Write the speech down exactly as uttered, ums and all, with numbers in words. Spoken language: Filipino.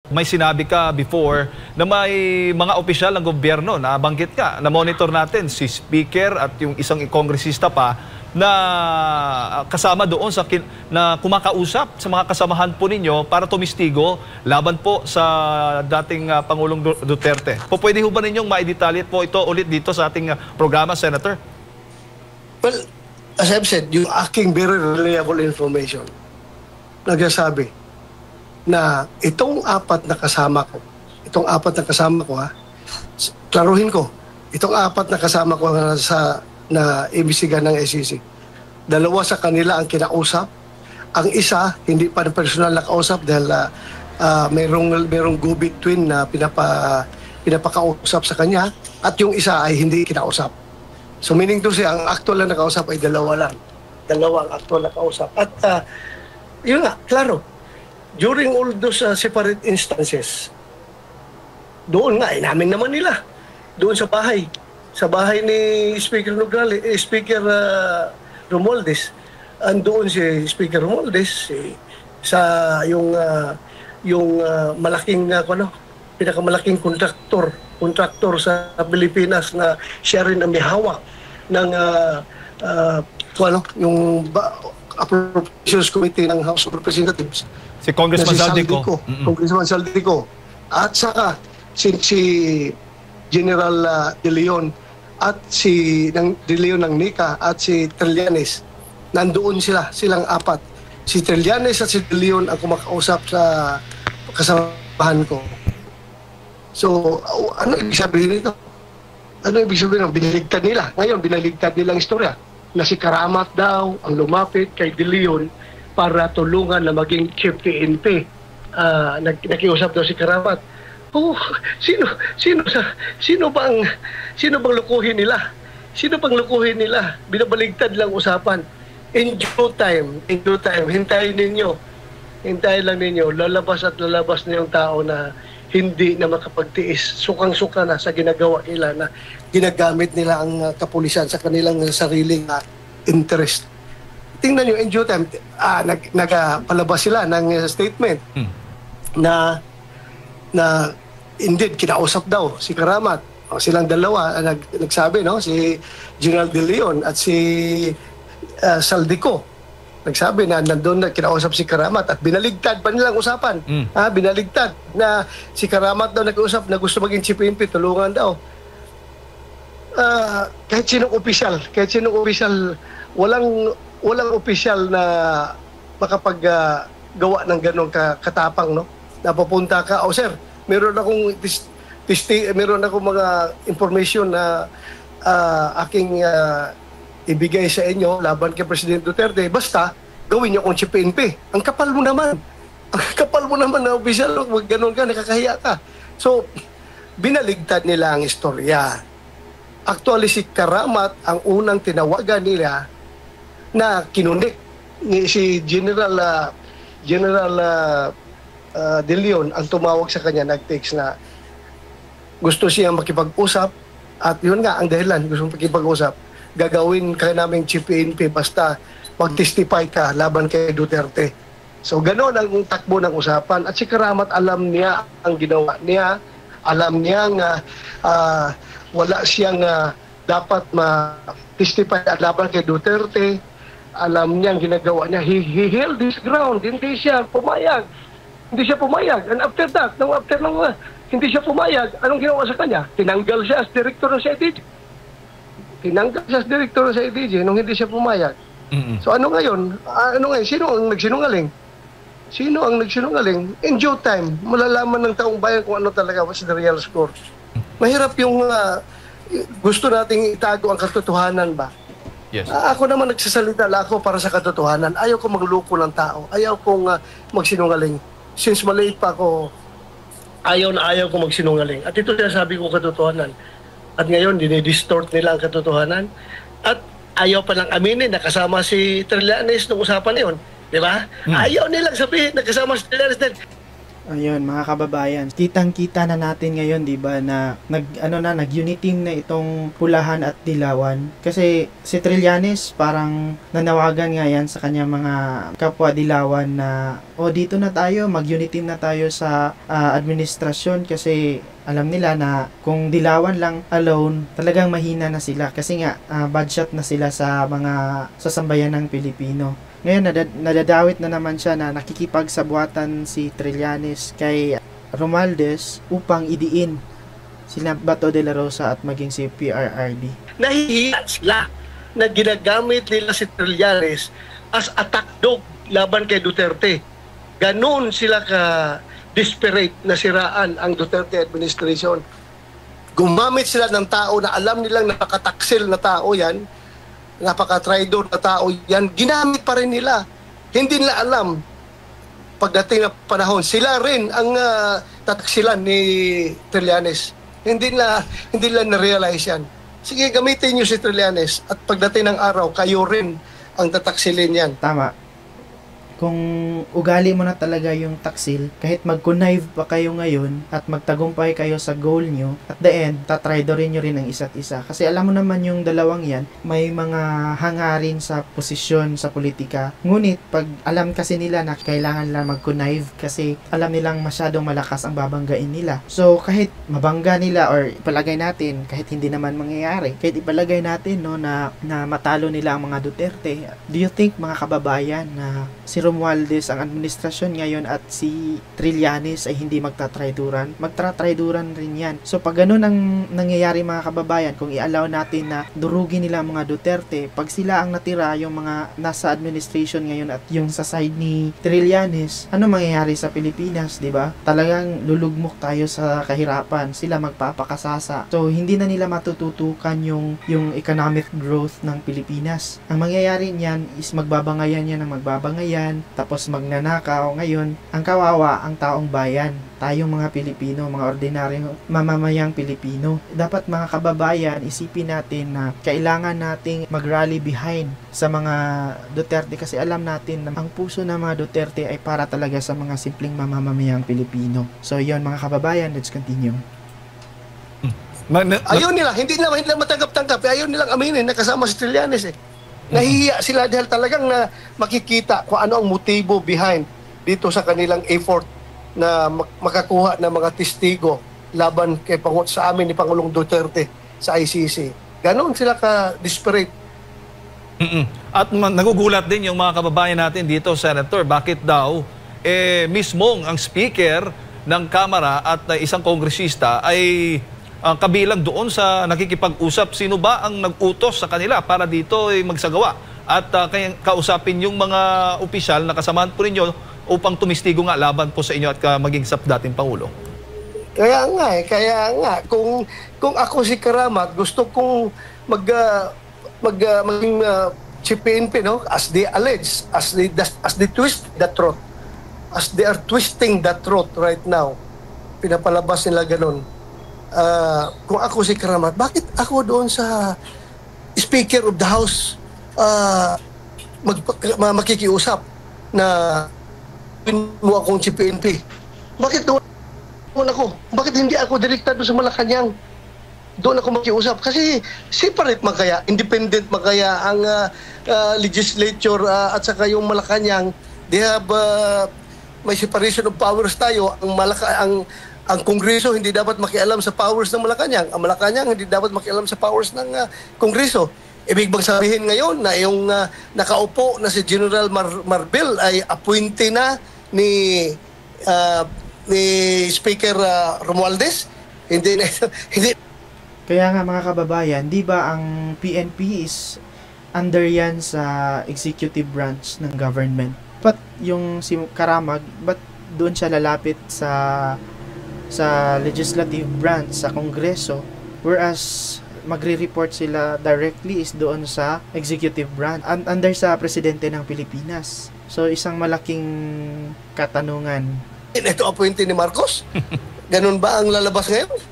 may sinabi ka before na may mga opisyal ng gobyerno na banggit ka, na monitor natin si Speaker at yung isang kongresista pa na kasama doon sa kin na kumakausap sa mga kasamahan po ninyo para tumistigo laban po sa dating uh, Pangulong Duterte. Po pwede ho ba ninyong maidetalye po ito ulit dito sa ating uh, programa, Senator? Well, as I've said, yung aking very reliable information nagsasabi na itong apat na kasama ko, itong apat na kasama ko ha, klaruhin ko, itong apat na kasama ko na sa na imbisigan ng S E C. Dalawa sa kanila ang kinausap. Ang isa, hindi pa na personal nakausap dahil uh, uh, mayroong, mayroong go-between na pinapa, pinapakausap sa kanya at yung isa ay hindi kinausap. So meaning to say, ang actual na nakausap ay dalawa lang. Dalawa ang actual na nakausap. At uh, yun nga, klaro, during all those uh, separate instances, doon nga, inamin naman nila. Doon sa bahay. Sa bahay ni Speaker Nograles, eh, Speaker uh, Romualdez, andoon si Speaker Romualdez si, sa yung uh, yung uh, malaking uh, ano, pinakamalaking kontraktor, kontraktor sa Pilipinas na siya rin ang may hawak ng uh, uh, ano, yung ba, Appropriations Committee ng House of Representatives. Si Congressman si Saldico. Saldico mm -hmm. Congressman Saldico. At saka si, si General uh, De Leon at si ng De Leon ng Nika at si Trillanes, nandoon sila, silang apat. Si Trillanes at si De Leon ang kumakausap sa kasamahan ko. So, ano ibig sabihin nito? Ano ibig sabihin? Binaligtad nila. Ngayon, binaligtad nilang istorya na si Karamat daw ang lumapit kay De Leon para tulungan na maging chief P N P. Uh, nag nakiusap daw si Karamat. Oh, sino sino sa sino bang sino bang lukuhin nila? Sino bang lukuhin nila? Binabaligtad lang usapan. In due time, in due time, hintayin ninyo. Hintayin lang ninyo, lalabas at lalabas na yung tao na hindi na makapagtiis. Sukang-suka na sa ginagawa nila na ginagamit nila ang uh, kapulisan sa kanilang sariling uh, interest. Tingnan nyo, in due time, ah, nag, nagpalabas sila ng uh, statement hmm. na na indeed kinausap daw si Karamat. O, silang dalawa uh, nag, nagsabi, no, si General De Leon at si uh, Saldico. Nagsabi na nandoon na kinausap si Karamat at binaligtad pa nilang usapan. Mm. Ha, binaligtad na si Karamat daw nag-usap na gusto maging chief P N P, tulungan daw. Uh, kahit sinong opisyal, kahit sinong opisyal, walang walang opisyal na makapaggawa uh, ng ganong katapang, no? Napapunta ka, oh sir, meron akong tis, tisti, meron akong mga information na uh, aking uh, ibigay sa inyo laban kay President Duterte, basta gawin niyo akong chief P N P. Ang kapal mo naman. Ang kapal mo naman na opisyal, wag ganun ka, nakakahiya ka. So, binaligtad nila ang istorya. Actually, si Karamat ang unang tinawagan nila na kinunik ni si General uh, General uh, Uh, De Leon ang tumawag sa kanya, nag-text na gusto siya makipag-usap at yun nga ang dahilan, gusto makipag-usap, gagawin ka namin chief P N P basta mag-testify ka laban kay Duterte. So ganoon ang takbo ng usapan at si Karamat alam niya ang ginawa niya, alam niya nga uh, wala siyang uh, dapat ma-testify at laban kay Duterte, alam niya ang ginagawa niya, he, he held this ground, hindi siya pumayag. Hindi siya pumayag. And after that, nung after nung uh, hindi siya pumayag, anong ginawa sa kanya? Tinanggal siya as director ng C I D G. Tinanggal siya as director ng C I D G nung hindi siya pumayag. Mm-hmm. So ano ngayon? Uh, ano ngayon? Sino ang nagsinungaling? Sino ang nagsinungaling? In due time, malalaman ng taong bayan kung ano talaga was the real score. Mahirap yung uh, gusto nating itago ang katotohanan ba? Yes. Uh, ako naman nagsasalita lang ako para sa katotohanan. Ayaw ko magloko ng tao. Ayaw kong uh, magsinungaling. Since maliit pa ako, ayaw na ayaw ko magsinungaling. At ito sinasabi ko katotohanan. At ngayon, dinidistort nila ang katotohanan. At ayaw pa lang aminin na kasama si Trillanes nung usapan na yun. Di ba? Hmm. Ayaw nilang sabihin na kasama si Trillanes din. Ayun, mga kababayan, kitang-kita na natin ngayon, 'di ba, na nag ano na nag-uniteam na itong Pulahan at Dilawan. Kasi si Trillanes parang nanawagan nga yan sa kanyang mga kapwa Dilawan na o dito na tayo, mag-uniteam na tayo sa ah, administrasyon kasi alam nila na kung Dilawan lang alone, talagang mahina na sila kasi nga uh, bad shot na sila sa mga sa sambayan ng Pilipino. Ngayon, nadad- nadadawit na naman siya na nakikipagsabuatan si Trillanes kay Romualdez upang idiin sina Bato de la Rosa at maging si P R R D. Nahihiya sila na ginagamit nila si Trillanes as attack dog laban kay Duterte. Ganon sila ka desperate na siraan ang Duterte administration. Gumamit sila ng tao na alam nilang napakataksil na tao yan, napaka-traidor na tao yan, ginamit pa rin nila. Hindi nila alam, pagdating na panahon, sila rin ang uh, tataksilan ni Trillanes. Hindi na hindi nila na-realize yan. Sige, gamitin nyo si Trillanes at pagdating ng araw, kayo rin ang tataksilin yan. Tama. Kung ugali mo na talaga yung taksil, kahit mag-connive pa kayo ngayon at magtagumpay kayo sa goal nyo, at the end, tatraidorin nyo rin ang isa't isa. Kasi alam mo naman yung dalawang yan, may mga hangarin sa posisyon sa politika. Ngunit, pag alam kasi nila na kailangan nila mag-connive kasi alam nilang masyadong malakas ang babanggain nila. So, kahit mabangga nila or ipalagay natin, kahit hindi naman mangyayari, kahit ipalagay natin no, na, na matalo nila ang mga Duterte, do you think mga kababayan na si Romualdez ang administrasyon ngayon at si Trillanes ay hindi magtatraiduran? Magtatraiduran rin yan. So pag ganun ang nangyayari mga kababayan, kung i-allow natin na durugin nila ang mga Duterte, pag sila ang natira, yung mga nasa administration ngayon at yung sa side ni Trillanes, ano mangyayari sa Pilipinas, di ba? Talagang lulugmok tayo sa kahirapan, sila magpapakasasa. So hindi na nila matututukan yung, yung economic growth ng Pilipinas. Ang mangyayari niyan is magbabangayan yan ng magbabangayan, tapos magnanakaw. Ngayon, ang kawawa ang taong bayan, tayong mga Pilipino, mga ordinaryong mamamayang Pilipino. Dapat mga kababayan, isipin natin na kailangan nating mag-rally behind sa mga Duterte kasi alam natin na ang puso ng mga Duterte ay para talaga sa mga simpleng mamamayang Pilipino. So yun mga kababayan, let's continue. Ma- na- na- Ayaw nila, hindi nila, hindi nila matanggap-tanggap. Ayaw nilang aminin na kasama si Trillanes eh. Nahihiya sila dahil talagang na makikita kung ano ang motibo behind dito sa kanilang effort na makakuha ng mga testigo laban kay Pangut sa amin ni Pangulong Duterte sa I C C. Ganon sila ka-desperate. Mm-mm. At ma- nagugulat din yung mga kababayan natin dito, Senator, bakit daw eh, mismong ang speaker ng Kamara at uh, isang kongresista ay ang kabilang doon sa nakikipag-usap, sino ba ang nag-utos sa kanila para dito ay magsagawa at uh, kaya kausapin yung mga opisyal na kasamahan po ninyo upang tumistigo nga laban po sa inyo at uh, maging sa dating Pangulo? Kaya nga eh, kaya nga kung kung ako si Karamat, gusto kong mag uh, mag uh, maging uh, si P N P, no, as they allege, as they as they twist the truth, as they are twisting the truth right now, pinapalabas nila ganun. Uh, kung ako si Karamat, bakit ako doon sa Speaker of the House uh, mag, makikiusap na mo akong si P N P? Bakit doon ako? Bakit hindi ako direkta doon sa Malacanang? Doon ako makiusap. Kasi separate magkaya, independent magkaya ang uh, uh, legislature uh, at saka yung Malacanang. They have uh, may separation of powers tayo. Ang Malaka, ang ang Kongreso hindi dapat makialam sa powers ng Malacanang. Ang Malacanang hindi dapat makialam sa powers ng uh, Kongreso. Ibig bang sabihin ngayon na yung uh, nakaupo na si General Mar- Marbel ay appointee na ni uh, ni Speaker uh, Romualdez? Hindi na hindi. Kaya nga mga kababayan, di ba ang P N P is under yan sa executive branch ng government? But yung si Karamag, but doon siya lalapit sa sa legislative branch, sa Kongreso, whereas magre-report sila directly is doon sa executive branch, and under sa presidente ng Pilipinas. So isang malaking katanungan. Ito appointee ni Marcos? Ganun ba ang lalabas ngayon?